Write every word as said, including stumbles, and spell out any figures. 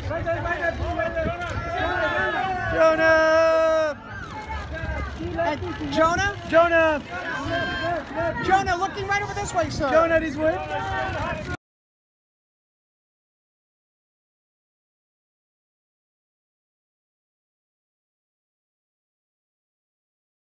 Jonah! And Jonah? Jonah! Jonah, looking right over this way, sir. Jonah, he's with.